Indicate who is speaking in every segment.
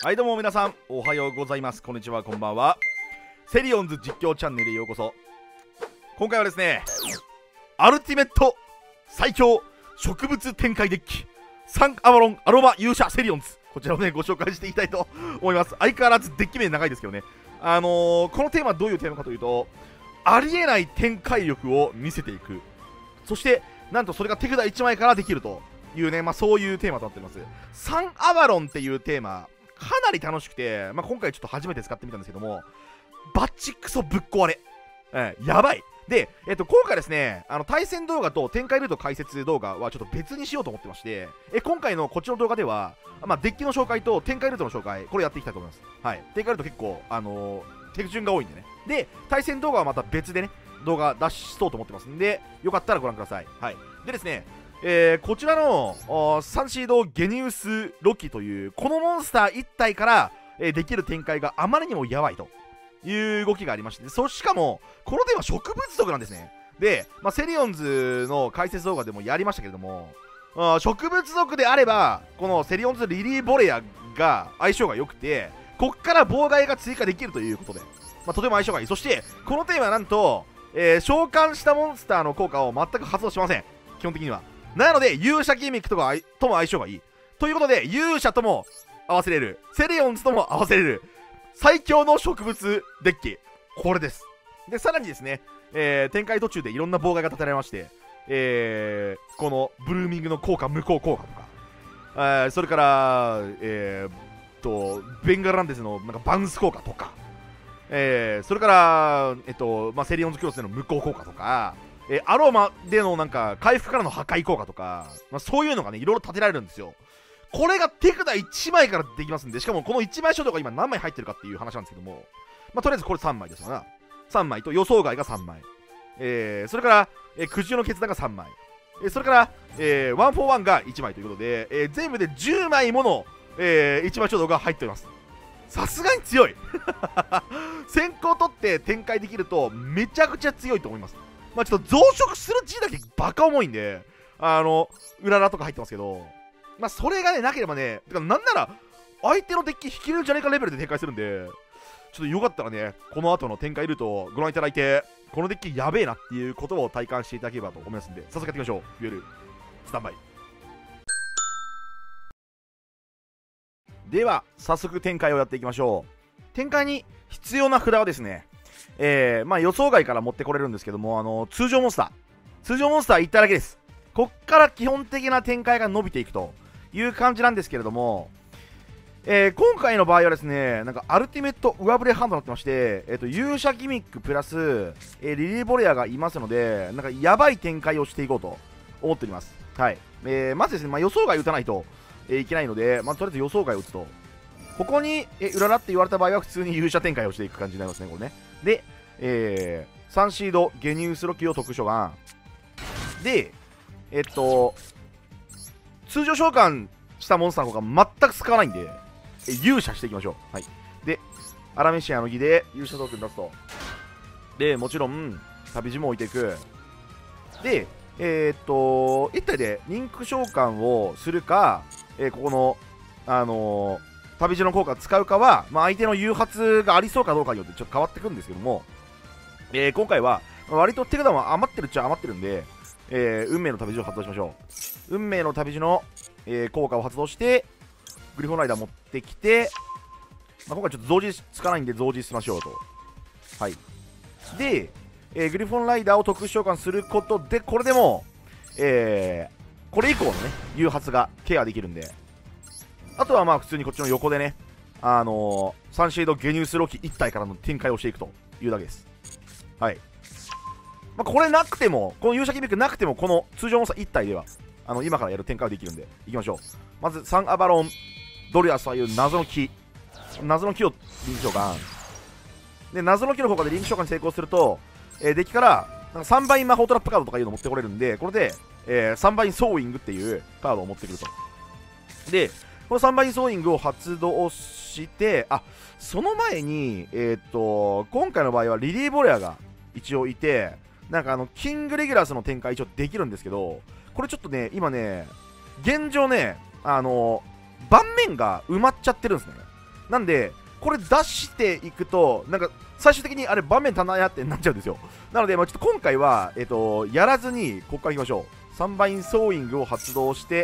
Speaker 1: はいどうも皆さんおはようございます。こんにちは、こんばんは。セリオンズ実況チャンネルへようこそ。今回はですね、アルティメット最強植物展開デッキサンアバロンアロマ勇者セリオンズ、こちらをねご紹介していきたいと思います。相変わらずデッキ名長いですけどね、このテーマはどういうテーマかというと、ありえない展開力を見せていく、そしてなんとそれが手札1枚からできるというね、そういうテーマとなっております。サンアバロンっていうテーマかなり楽しくて、今回ちょっと初めて使ってみたんですけども、バチクソぶっ壊れ、やばい。で、今回ですね、対戦動画と展開ルート解説動画はちょっと別にしようと思ってまして、今回のこっちの動画では、デッキの紹介と展開ルートの紹介、これやっていきたいと思います。はい。展開ルート結構、手順が多いんでね。で、対戦動画はまた別でね、動画出しそうと思ってますんで、よかったらご覧ください。はい。でですね、こちらのサンシードゲニウスロキというこのモンスター1体から、できる展開があまりにもやばいという動きがありまして、しかもこのテーマ植物族なんですね。で、セリオンズの解説動画でもやりましたけれども、植物族であればこのセリオンズリリーボレアが相性が良くて、こっから妨害が追加できるということで、とても相性がいい。そしてこのテーマはなんと、召喚したモンスターの効果を全く発動しません、基本的には。なので勇者ギミックとも相性がいいということで、勇者とも合わせれる、セリオンズとも合わせれる最強の植物デッキ、これです。でさらにですね、展開途中でいろんな妨害が立てられまして、このブルーミングの効果無効効果とか、それからベンガランデスのなんかバウンス効果とか、それからセリオンズクロスでの無効効果とか、アロマでのなんか回復からの破壊効果とか、そういうのがねいろいろ立てられるんですよ。これが手札1枚からできますんで、しかもこの1枚書道が今何枚入ってるかっていう話なんですけども、とりあえずこれ3枚ですわな。3枚と予想外が3枚、それから、苦渋の決断が3枚、それから、141が1枚ということで、全部で10枚もの、1枚書道が入っております。さすがに強い先行取って展開できるとめちゃくちゃ強いと思います。ちょっと増殖する G だけバカ重いんで、うららとか入ってますけど、それがねなければね、てかなんなら相手のデッキ引けるんじゃねえかレベルで展開するんで、ちょっとよかったらねこの後の展開ルートをご覧いただいて、このデッキやべえなっていう言葉を体感していただければと思いますんで、早速やっていきましょう。デュエルスタンバイでは早速展開をやっていきましょう。展開に必要な札はですね、予想外から持ってこれるんですけども、通常モンスター1体だけです。こっから基本的な展開が伸びていくという感じなんですけれども、今回の場合はですね、なんかアルティメット上振れハンドになってまして、勇者ギミックプラス、リリーボレアがいますので、なんかやばい展開をしていこうと思っております。はい。まずですね、予想外打たないと、いけないので、とりあえず予想外を打つと、ここにうららって言われた場合は普通に勇者展開をしていく感じになりますね、これね。で、サンシードゲニウスロキを特殊ガンで、通常召喚したモンスターの方が全く使わないんで、勇者していきましょう。はい。で、アラメシアの儀で勇者トークン出すと。で、もちろん、旅路も置いていく。で、1体でリンク召喚をするか、ここの、旅路の効果を使うかは、相手の誘発がありそうかどうかによってちょっと変わってくるんですけども、今回は、割と手札も余ってるっちゃ余ってるんで、運命の旅路を発動しましょう。運命の旅路の、効果を発動して、グリフォンライダー持ってきて、今回ちょっと増持つかないんで増持しましょうと。はい。で、グリフォンライダーを特殊召喚することで、これでも、これ以降のね、誘発がケアできるんで、あとは普通にこっちの横でね、サンシードゲニウスロキ1体からの展開をしていくというだけです。はい。これなくても、この勇者ギミックなくても、この通常モンスター1体では、今からやる展開ができるんで、いきましょう。まず、サンアバロン、ドリアスという謎の木をリンク召喚。で、謎の木の効果でリンク召喚に成功すると、デッキから、なんか3倍魔法トラップカードとかいうのを持ってこれるんで、これで、3倍ソーイングっていうカードを持ってくると。で、この3倍ソーイングを発動して、その前に、今回の場合はリリーボレアが一応いて、なんかキングレギュラースの展開一応できるんですけど、これちょっとね、今ね、現状ね、盤面が埋まっちゃってるんですね。 なんでこれ出していくとなんか最終的にあれ場面棚やってなっちゃうんですよ。なので、まあ、ちょっと今回は、やらずにここからいきましょう。3バインソーイングを発動して、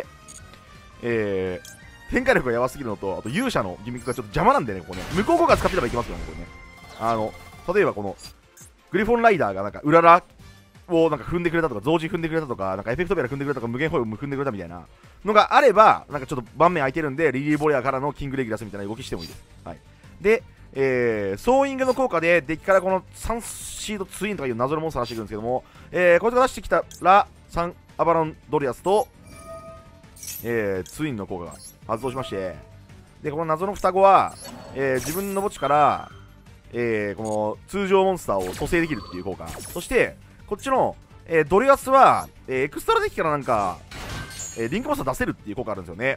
Speaker 1: 展開力がやばすぎるのと、あと勇者のギミックがちょっと邪魔なんでね、ここね、向こう効果使ってればいけますけどね、これね。例えばこのグリフォンライダーがなんかうららをなんか踏んでくれたとか、増人踏んでくれたとか、なんかエフェクトベラ踏んでくれたとか、無限ホイール踏んでくれたみたいなのがあれば、なんかちょっと盤面空いてるんで、リリー・ボレアからのキングレギュラスみたいな動きしてもいいです。はい、で、ソーイングの効果でデッキからこの3シードツインとかいう謎のモンスター出してくるんですけども、こいつが出してきたら3アバロンドリアスと、ツインの効果が発動しまして、でこの謎の双子は、自分の墓地から、この通常モンスターを蘇生できるっていう効果、そしてこっちの、ドリアスは、エクストラデッキからなんか、リンクモンスター出せるっていう効果あるんですよね。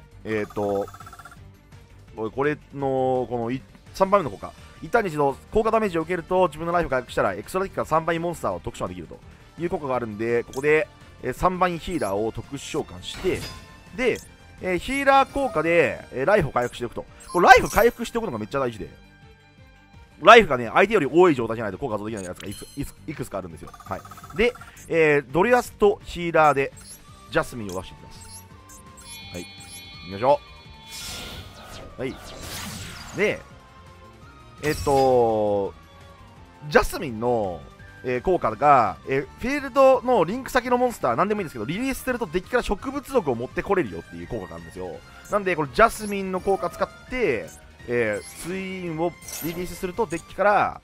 Speaker 1: これのこの3番目の効果、一旦に一度効果ダメージを受けると自分のライフ回復したらエクストラデッキから3倍モンスターを特殊召喚できるという効果があるんで、ここで3倍ヒーラーを特殊召喚して、で、ヒーラー効果でライフを回復しておくと。これライフ回復しておくのがめっちゃ大事で、ライフがね相手より多い状態じゃないと効果発動できないやつがいくつかあるんですよ。はい、で、ドリアスとヒーラーでジャスミンを出していきます。はい、いきましょう。はい、でジャスミンの、効果が、フィールドのリンク先のモンスター何でもいいんですけど、リリースするとデッキから植物族を持ってこれるよっていう効果があるんですよ。なんでこれジャスミンの効果使って、ツインをリリースするとデッキから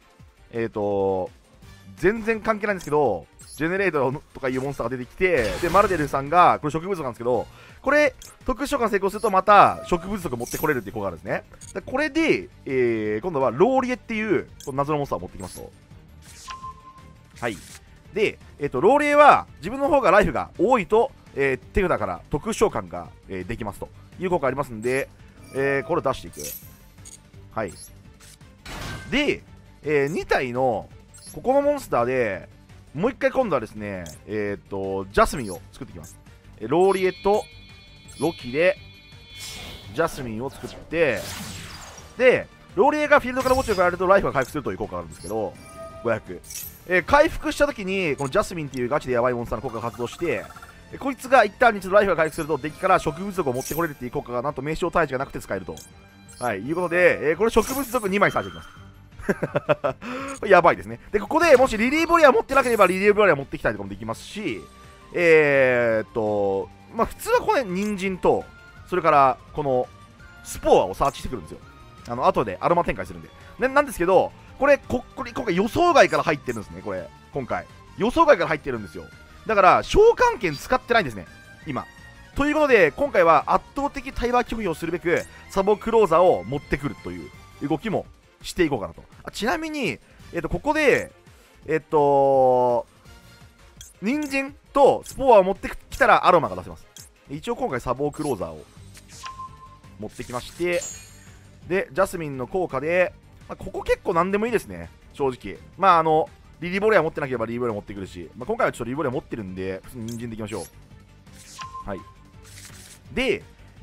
Speaker 1: 全然関係ないんですけどジェネレートとかいうモンスターが出てきて、でマルデルさんがこれ植物族なんですけど、これ特殊召喚成功するとまた植物族持ってこれるっていう効果があるんですね。でこれで、今度はローリエっていう謎のモンスターを持ってきますと。はい、で、ローリエは自分の方がライフが多いと、手札から特殊召喚が、できますという効果ありますんで、これを出していく。はい、で、2体のここのモンスターでもう1回今度はですね、ジャスミンを作っていきます。ローリエとロキでジャスミンを作って、でローリエがフィールドから墓地を変えるとライフが回復するという効果があるんですけど、500、回復した時にこのジャスミンっていうガチでやばいモンスターの効果が発動して、こいつが一旦に一度ライフが回復するとデッキから植物族を持ってこれるっていう効果がなんと名称退治がなくて使えると、はい、いうことで、これ植物族2枚差していきます。これやばいですね。でここでもしリリー・ボリア持ってなければリリー・ボリア持ってきたりとかもできますし、まあ普通はこれ人参とそれからこのスポアをサーチしてくるんですよ。後でアロマ展開するんで。なんですけど、これ今回予想外から入ってるんですね。これ今回予想外から入ってるんですよ。だから召喚権使ってないんですね今。ということで今回は圧倒的対話拒否をするべくサボクローザーを持ってくるという動きもしていこうかなと。ちなみに、ここで人参とスポアを持ってきたらアロマが出せます。一応今回サボクローザーを持ってきまして、でジャスミンの効果で、ここ結構何でもいいですね正直。まあリリーボレア持ってなければリリーボレア持ってくるし、今回はちょっとリリーボレア持ってるんで普通に人参でいきましょう。はい、で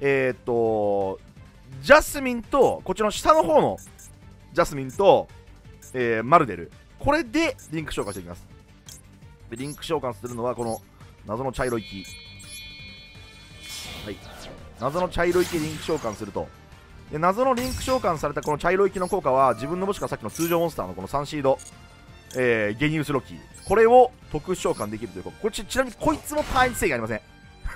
Speaker 1: ジャスミンとこっちの下の方のジャスミンと、マルデル、これでリンク召喚していきます。でリンク召喚するのはこの謎の茶色い木。はい、謎の茶色い木リンク召喚すると、で謎のリンク召喚されたこの茶色い木の効果は自分の墓地からさっきの通常モンスターのこの3シード、ゲニウスロキ、これを特殊召喚できるという効果。これちなみにこいつも単一制限ありません。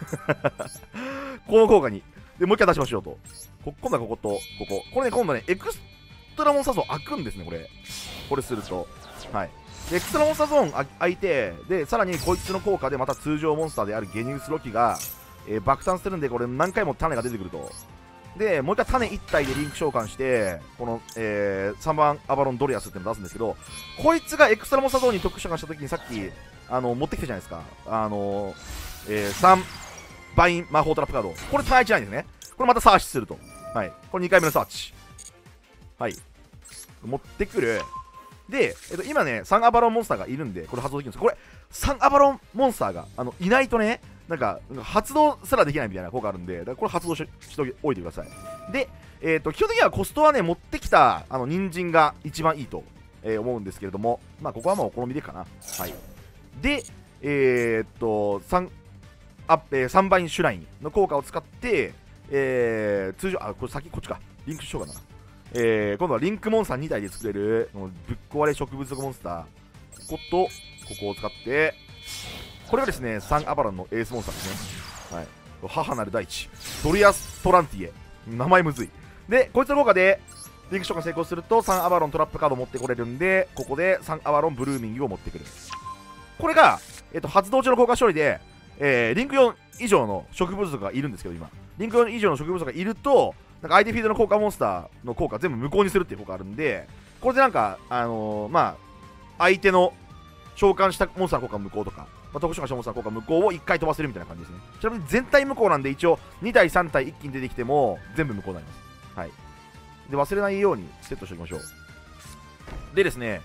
Speaker 1: この効果にでもう一回出しましょうと。今度はこことこれね、今度ねエクストラモンスターゾーン開くんですね。これすると、はい、でエクストラモンスターゾーン開いて、でさらにこいつの効果でまた通常モンスターであるゲニウスロキが、爆誕するんで、これ何回も種が出てくると。でもう一回種1体でリンク召喚してこの、3番アバロンドリアスっていうのを出すんですけど、こいつがエクストラモンスターゾーンに特殊召喚した時にさっき持ってきたじゃないですか。3バイン魔法トラップカード、これ単一ないんですね。これまたサーチすると、はい、これ2回目のサーチ、はい、持ってくる。で、今ね3アバロンモンスターがいるんでこれ発動できるんです。これ3アバロンモンスターがいないとね、 なんか発動すらできないみたいな効果あるんで、だからこれ発動しておいてください。で、基本的にはコストはね、持ってきた人参が一番いいと、思うんですけれども、まあ、ここはもうお好みでかな。はい。で、3倍シュラインの効果を使って、通常、これ先こっちか。リンクしようかな。今度はリンクモンスター2体で作れる、ぶっ壊れ植物族モンスター、ここと、ここを使って、これがですね、サンアバロンのエースモンスターですね。はい。母なる大地、ドリアス・トランティエ。名前むずい。で、こいつの効果で、リンク召喚成功すると、サンアバロントラップカードを持ってこれるんで、ここでサンアバロンブルーミングを持ってくる。これが、発動中の効果処理で、リンク4以上の植物族がいるんですけど、今。リンク4以上の植物族がいると、なんか相手フィールドの効果モンスターの効果全部無効にするっていう効果あるんで、これでなんか、まあ、相手の召喚したモンスターの効果無効とか、まあ、特殊召喚したモンスターの効果無効を1回飛ばせるみたいな感じですね。ちなみに全体無効なんで、一応2体3体一気に出てきても全部無効になります。はい。で、忘れないようにセットしておきましょう。でですね、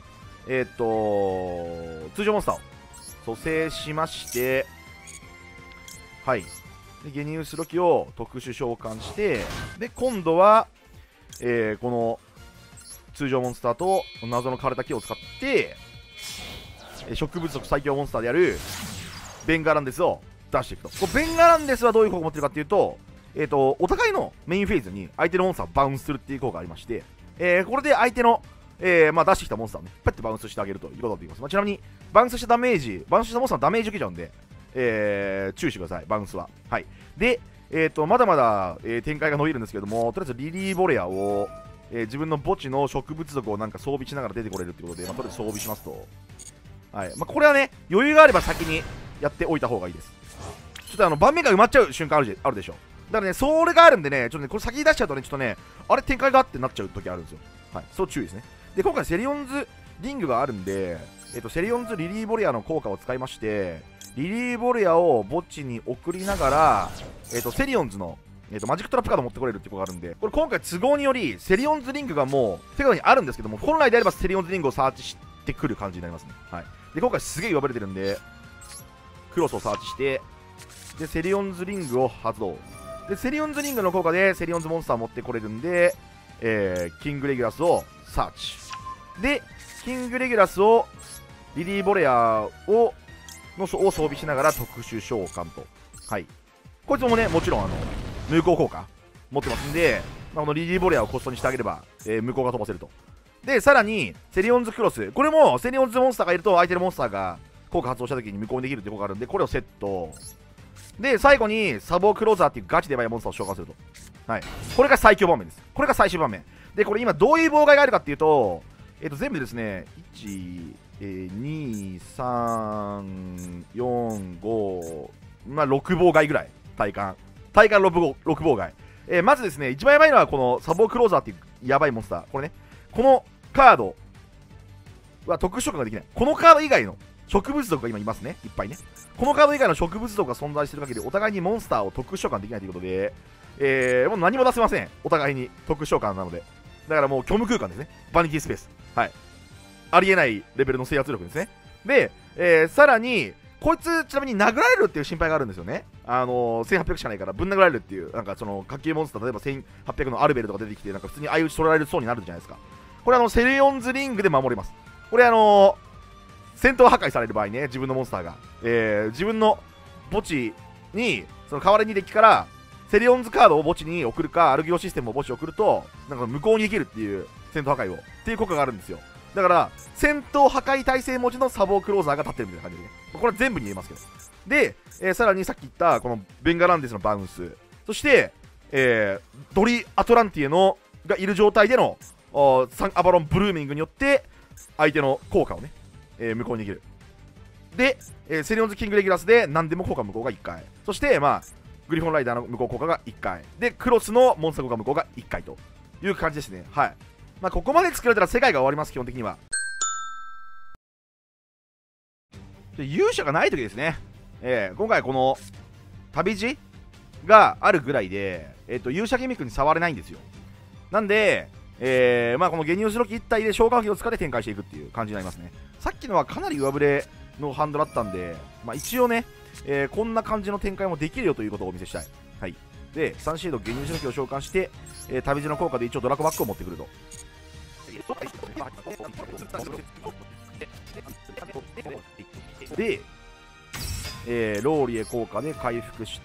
Speaker 1: 通常モンスターを蘇生しまして、はい。でゲニウスロキを特殊召喚して、で、今度は、この通常モンスターと謎の枯れた木を使って、植物族最強モンスターであるベンガランデスを出していくと。このベンガランデスはどういう効果を持ってるかっていうと、お互いのメインフェーズに相手のモンスターをバウンスするっていう効果がありまして、これで相手の、まあ、出してきたモンスターをね、パッてバウンスしてあげるということができます。まあ、ちなみに、バウンスしたダメージ、バウンスしたモンスターのダメージ受けちゃうんで、注意してください、バウンスは。はい。で、まだまだ、展開が伸びるんですけども、とりあえずリリーボレアを、自分の墓地の植物族をなんか装備しながら出てこれるってことで、まあ、とりあえず装備しますと。はい。まあ、これはね、余裕があれば先にやっておいた方がいいです。ちょっと盤面が埋まっちゃう瞬間あるでしょ。だからね、それがあるんでね、ちょっとね、これ先に出しちゃうとね、ちょっとね、あれ展開があってなっちゃう時あるんですよ。はい。そう注意ですね。で、今回セリオンズリングがあるんで、セリオンズリリーボレアの効果を使いまして、リリーボレアを墓地に送りながら、セリオンズの、マジックトラップカード持ってこれるっていうことがあるんで、これ今回都合により、セリオンズリングがもう、手札にあるんですけども、本来であればセリオンズリングをサーチしてくる感じになりますね。はい。で、今回すげえ呼ばれてるんで、クロスをサーチして、で、セリオンズリングを発動。で、セリオンズリングの効果で、セリオンズモンスターを持ってこれるんで、キングレギュラスをサーチ。で、キングレギュラスを、リリーボレアを、装備しながら特殊召喚と。はい。こいつもね、もちろん無効効果持ってますんで、まあ、このリリーボレアをコストにしてあげれば、無効が飛ばせると。で、さらに、セリオンズクロス。これも、セリオンズモンスターがいると、相手のモンスターが効果発動した時に無効にできるっていう効果があるんで、これをセット。で、最後に、サボクローザーっていうガチでやばいモンスターを召喚すると。はい。これが最強盤面です。これが最終盤面。で、これ今どういう妨害があるかっていうと、全部でですね、1、2、3、4、5、まあ、6妨害ぐらい。体感6妨害。まずですね、一番やばいのはこのサボクローザーっていうやばいモンスター。これね、このカードは特殊召喚ができない。このカード以外の植物族が今いますね。いっぱいね。このカード以外の植物族が存在している限り、お互いにモンスターを特殊召喚できないということで、もう何も出せません。お互いに特殊召喚なので。だからもう虚無空間ですね。バニティスペース。はい。ありえないレベルの制圧力ですね。で、さらに、こいつ、ちなみに殴られるっていう心配があるんですよね。1800しかないから、ぶん殴られるっていう、なんかその、下級モンスター、例えば1800のアルベルとか出てきて、なんか普通に相打ち取られるそうになるじゃないですか。これセリオンズリングで守れます。これ戦闘破壊される場合ね、自分のモンスターが。自分の墓地に、その代わりにデッキから、セリオンズカードを墓地に送るか、アルギオシステムを墓地に送ると、なんか無効にできるっていう戦闘破壊を、っていう効果があるんですよ。だから、戦闘破壊耐性文字のサボークローザーが立ってるみたいな感じでね。これは全部に言えますけど。で、さらにさっき言った、このベンガランデスのバウンス。そして、ドリ・アトランティエのがいる状態でのサン・アバロン・ブルーミングによって、相手の効果をね、無効にできる。で、セリオンズ・キング・レギュラスで何でも効果無効が1回。そして、まあ、グリフォン・ライダーの無効効果が1回。で、クロスのモンスター効果無効が1回という感じですね。はい。まあ、ここまで作られたら世界が終わります、基本的には。で、勇者がない時ですね。今回この旅路があるぐらいで、勇者ギミックに触れないんですよ。なんで、まあこのゲニウスロキ1体で召喚機を使って展開していくっていう感じになりますね。さっきのはかなり上振れのハンドだったんで、まあ一応ね、 こんな感じの展開もできるよということをお見せしたい。はい。で、サンシード現入手機を召喚して、旅路の効果で一応ドラコバックを持ってくると。で、ローリエ効果で回復して、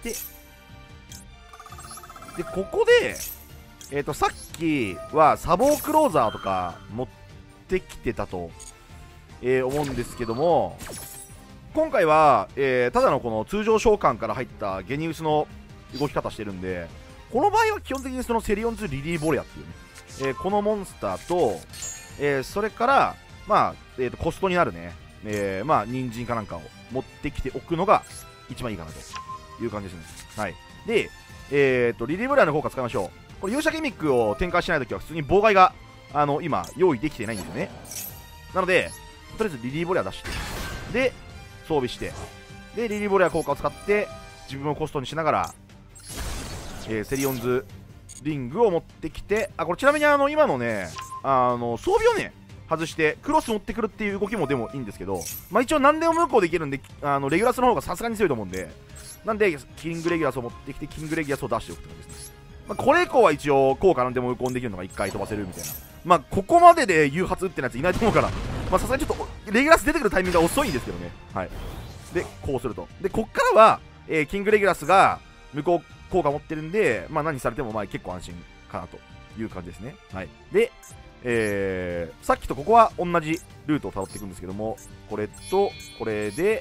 Speaker 1: で、ここで、さっきはサボークローザーとか持ってきてたと、思うんですけども、今回は、ただのこの通常召喚から入ったゲニウスの動き方してるんで、この場合は基本的にそのセリオンズ・リリー・ボレアっていうね、このモンスターと、それから、まあコストになるね、まあ人参かなんかを持ってきておくのが一番いいかなという感じですね。はい。で、リリー・ボレアの効果使いましょう。これ勇者ギミックを展開しないときは普通に妨害が今用意できてないんですよね。なのでとりあえずリリー・ボレア出して、で装備して、でリリー・ボレア効果を使って自分をコストにしながら、セリオンズリングを持ってきて、これちなみに今のね装備をね外してクロス持ってくるっていう動きもでもいいんですけど、まあ一応何でも無効できるんで、レギュラスの方がさすがに強いと思うんで、なんでキングレギュラスを持ってきてキングレギュラスを出しておくって感じですね。まあ、これ以降は一応効果なんでも無効できるのが1回飛ばせるみたいな、まあここまでで誘発打ってないやついないと思うから、まあさすがにちょっとレギュラス出てくるタイミングが遅いんですけどね。はい。でこうすると、でこっからは、キングレギュラスが無効効果持ってるんで、まあ何されてもまあ結構安心かなという感じですね。はい。で、さっきとここは同じルートをたどっていくんですけども、これとこれで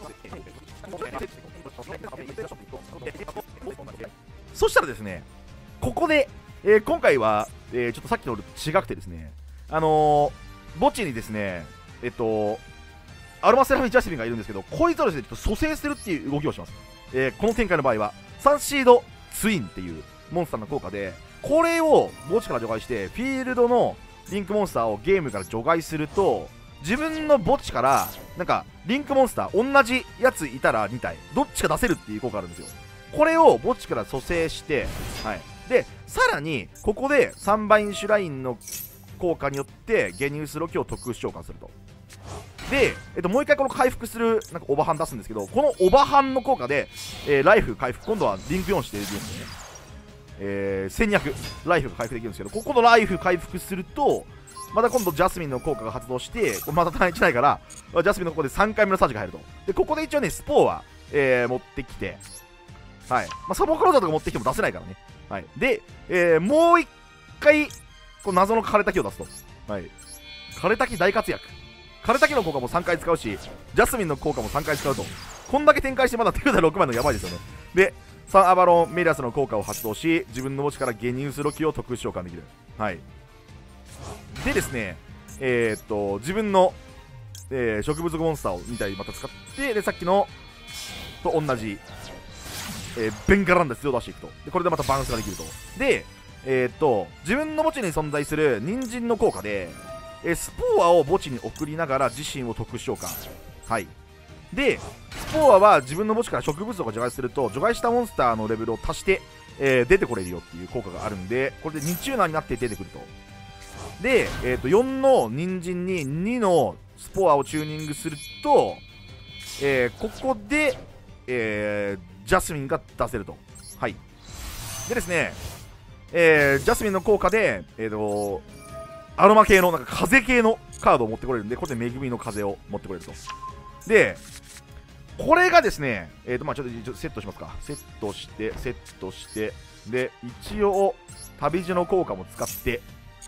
Speaker 1: そしたらですね、ここで、今回は、ちょっとさっきの違くてですね、墓地にですね、アルマセラフィ・ジャスミンがいるんですけど、こいつをですね、ちょっと蘇生するっていう動きをします。この展開の場合はサンシードツインっていうモンスターの効果で、これを墓地から除外してフィールドのリンクモンスターをゲームから除外すると、自分の墓地からなんかリンクモンスター同じやついたら2体どっちか出せるっていう効果があるんですよ。これを墓地から蘇生して、はい、でさらにここでサンバインシュラインの効果によってゲニウスロキを特殊召喚すると。で、もう一回この回復するなんかオバハン出すんですけど、このオバハンの効果で、ライフ回復、今度はリンク4しているんですよね。1200ライフが回復できるんですけど、ここのライフ回復するとまた今度ジャスミンの効果が発動して、これまた単一ないからジャスミンのここで3回目のサージが入ると。でここで一応ねスポーは、持ってきて、はい、まあ、サボクローザーとか持ってきても出せないからね。はい、で、もう一回こう謎の枯れ滝を出すと。はい、枯れ滝大活躍。枯れ滝の効果も3回使うし、ジャスミンの効果も3回使うと、こんだけ展開してまだ手札6枚のやばいですよね。でサンアバロンメリアスの効果を発動し、自分の墓地からゲニウスロキを特殊召喚できる。はい。でですね、自分の、植物モンスターを2体また使って、でさっきのと同じ、ベンガランダスを出していくと。でこれでまたバランスができると。で、自分の墓地に存在する人参の効果で、スポーアを墓地に送りながら自身を特殊召喚。はい。でスポーアは自分の墓地から植物を除外すると、除外したモンスターのレベルを足して、出てこれるよっていう効果があるんで、これで2チューナーになって出てくると。で、4の人参に2のスポアをチューニングすると、ここで、ジャスミンが出せると。はい。でですね、ジャスミンの効果で、アロマ系のなんか風系のカードを持ってこれるんで、これで恵みの風を持ってこれると。でこれがですね、まあちょっとセットしますか。セットして、で一応旅路の効果も使って、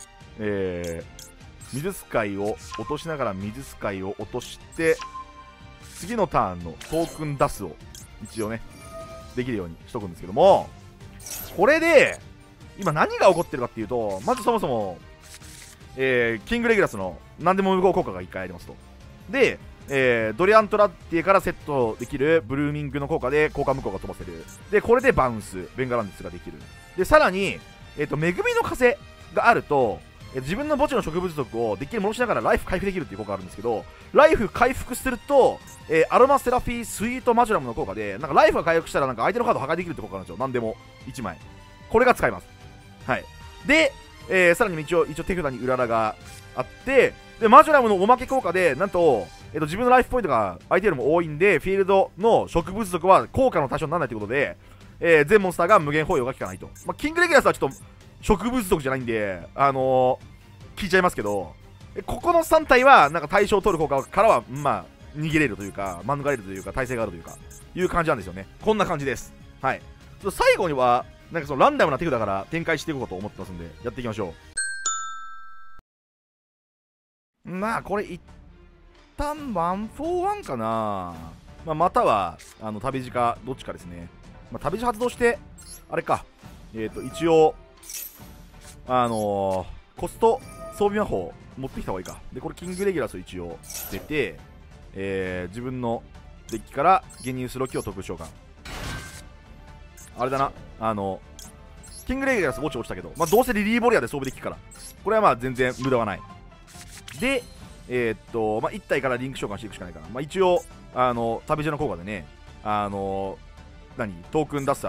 Speaker 1: 水スカイを落としながら水スカイを落として、次のターンのトークン出すを一応ねできるようにしとくんですけども、これで今何が起こってるかっていうと、まずそもそも、キングレギュラスの何でも無効効果が1回ありますと。で、ドリアントラッティからセットできるブルーミングの効果で交換無効が飛ばせる。でこれでバウンスベンガランデスができる。でさらに、恵みの風があると、自分の墓地の植物族をできる戻しながらライフ回復できるっていう効果があるんですけど、ライフ回復すると、アロマセラフィースイートマジュラムの効果でなんかライフが回復したらなんか相手のカードを破壊できるって効果なんですよ。何でも1枚これが使えます。はい。で、さらに一応手札にうららがあって、でマジュラムのおまけ効果でなんと、 自分のライフポイントが相手よりも多いんで、フィールドの植物族は効果の対象にならないということで、全モンスターが無限包容が効かないと。まあ、キングレギュラスはちょっと植物族じゃないんで、聞いちゃいますけど、ここの3体はなんか対象を取る効果からは、まあ、逃げれるというか、免れるというか、耐性があるというか、いう感じなんですよね。こんな感じです。はい。ちょっと最後には、なんかそのランダムな手札から展開していこうかと思ってますんで、やっていきましょう。まあ、これ一旦141かな。まあ、または、旅路か、どっちかですね。まあ、旅路発動して、あれか、一応、コスト装備魔法持ってきた方がいいか。で、これキングレギュラスを一応出て、自分のデッキからゲニウスロキを特殊召喚。あれだな、キングレギュラス墓地落ちたけど、まあ、どうせリリーボリアで装備できるから、これはまあ全然無駄はない。で、まあ、1体からリンク召喚していくしかないかな。まあ、一応、旅路の効果でね、トークン出す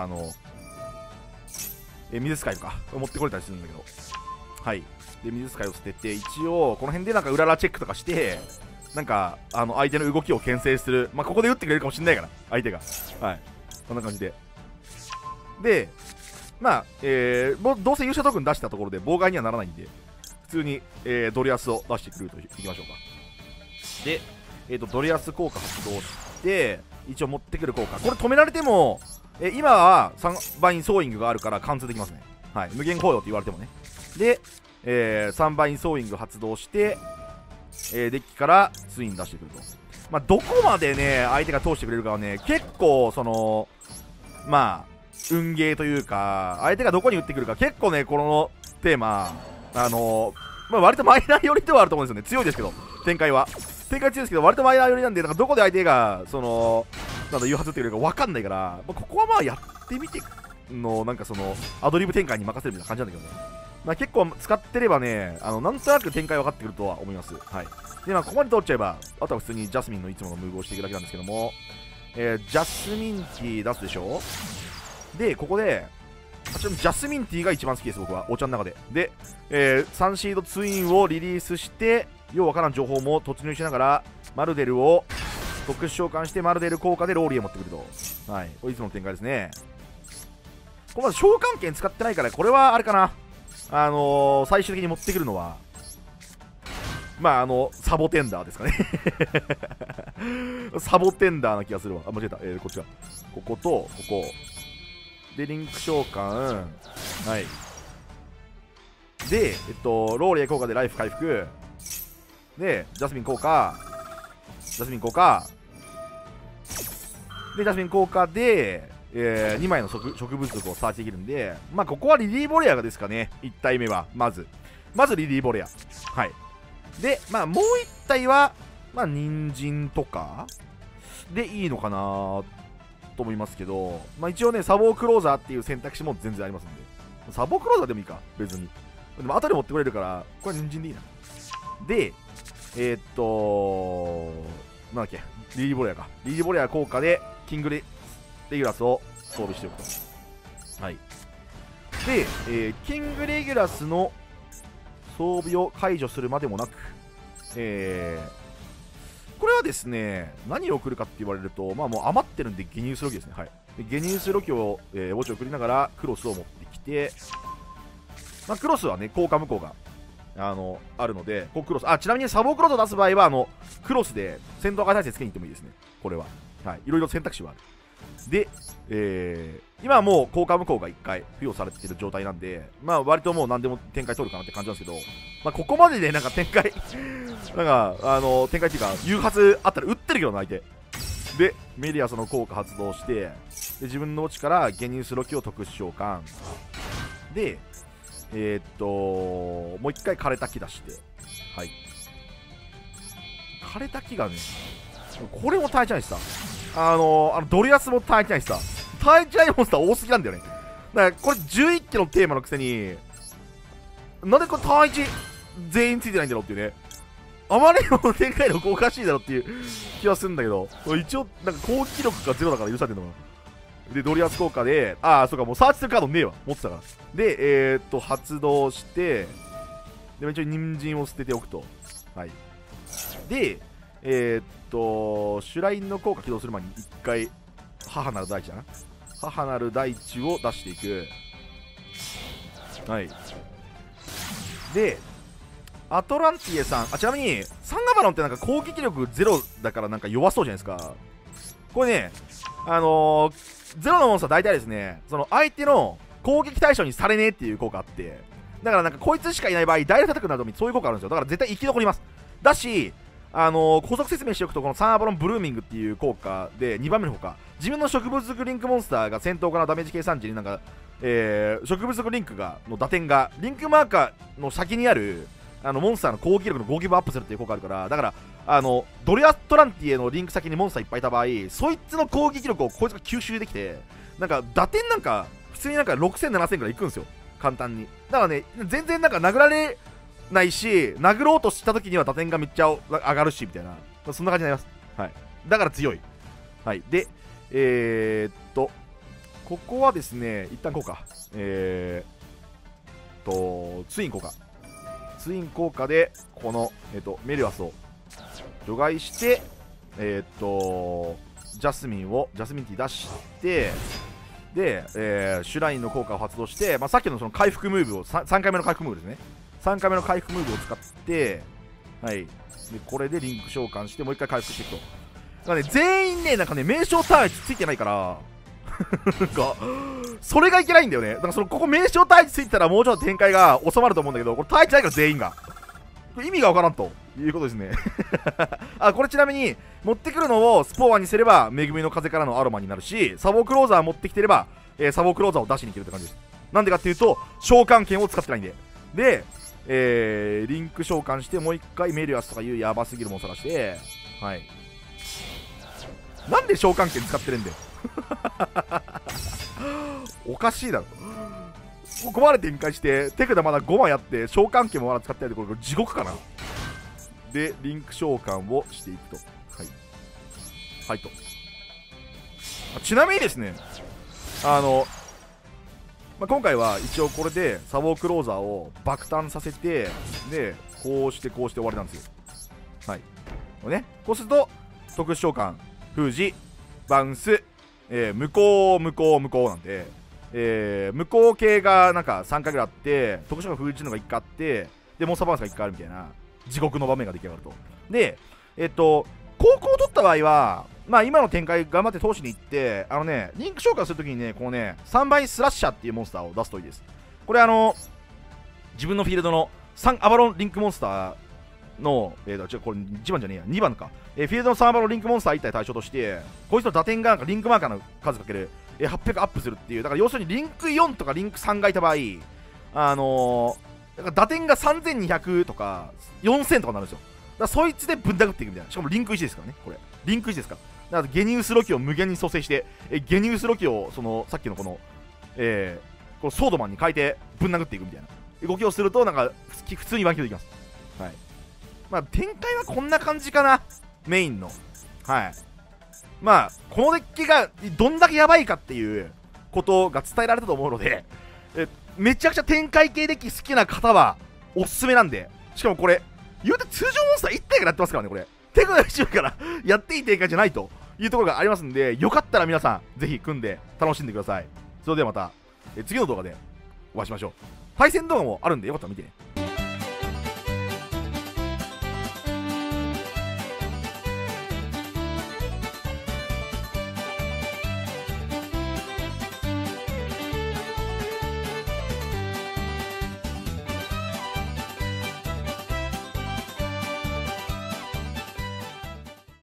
Speaker 1: 水使いとか持ってこれたりするんだけど、はい。で、水使いを捨てて、一応、この辺でなんか裏ラチェックとかして、なんか、相手の動きを牽制する。まあ、ここで打ってくれるかもしれないから、相手が。はい。こんな感じで。で、まあ、どうせ勇者トークン出したところで妨害にはならないんで、普通に、ドリアスを出してくるといきましょうか。で、ドリアス効果発動して、一応持ってくる効果。これ止められても、今は3倍インソーイングがあるから貫通できますね。はい。無限効用って言われてもね。で、3倍インソーイング発動して、デッキからツイン出してくると。まあ、どこまでね、相手が通してくれるかはね、結構、まあ、運ゲーというか、相手がどこに打ってくるか、結構ね、このテーマ、まあ、割とマイナー寄りではあると思うんですよね。強いですけど、展開は。展開強いですけど、割とマイナー寄りなんで、なんかどこで相手が、誘発打ってくれるか分かんないから、まあ、ここはまあやってみての、なんかアドリブ展開に任せるみたいな感じなんだけどね。まあ、結構使ってればね、なんとなく展開分かってくるとは思います。はい。で、まあ、ここまで通っちゃえば、あとは普通にジャスミンのいつものムーブをしていくだけなんですけども、ジャスミンティー出すでしょ。で、ここで、ちなみにジャスミンティーが一番好きです、僕は。お茶の中で。で、サンシードツインをリリースして、ようわからん情報も突入しながら、マルデルを特殊召喚して、マルデル効果でローリーを持ってくると。はい。これいつもの展開ですね。これまず召喚権使ってないから、これはあれかな。最終的に持ってくるのは、まあ、サボテンダーですかね。サボテンダーな気がするわ。あ、間違えた。こっちか。ここと、ここ。で、リンク召喚。はい。で、ローリエ効果でライフ回復。で、ジャスミン効果。ジャスミン効果。で、ジャスミン効果で、2枚の植物族をサーチできるんで、まあ、ここはリリーボレアがですかね。1体目は、まずリリーボレア。はい。で、まあ、もう1体は、まあ、人参とかでいいのかなと思いますけど、まあ、一応ね、サボークローザーっていう選択肢も全然ありますんで、サボークローザーでもいいか、別に。でも、後で持ってくれるから、これ人参でいいな。で、なんだっけ、リリーボレアか。リリーボレア効果で、キングレギュラスを装備しておくと。はい。で、キングレギュラスの装備を解除するまでもなく、これはですね、何を送るかって言われると、まあもう余ってるんで、ゲニウスロキですね。はい。でゲニウスロキを、墓地を送りながら、クロスを持ってきて、まあ、クロスはね、効果無効が、あるので、こうクロス、ちなみにサボークロスを出す場合は、クロスで戦闘破壊耐性つけに行ってもいいですね。これは。はい。いろいろ選択肢はある。で、今はもう効果無効が1回付与されている状態なんで、まあ割ともう何でも展開取るかなって感じなんですけど、まあここまででなんか展開なんか展開っていうか誘発あったら撃ってるけどな相手で、メディアスの効果発動して、で自分の墓地からゲニウスロキを特殊召喚で、もう1回枯れた木出して、はい、枯れた木がね、これも耐えちゃないしさ、ドリアスも耐えてないしさ、耐えちゃいモンスター多すぎなんだよね。だからこれ11期のテーマのくせに、なんでこれ耐え値全員ついてないんだろうっていうね。あまりにも展開力おかしいだろっていう気はするんだけど、一応なんか攻撃力がゼロだから許されてるのかな。で、ドリアス効果で、そうか、もうサーチするカードねえわ、持ってたから。で、発動して、で、一応人参を捨てておくと。はい。で、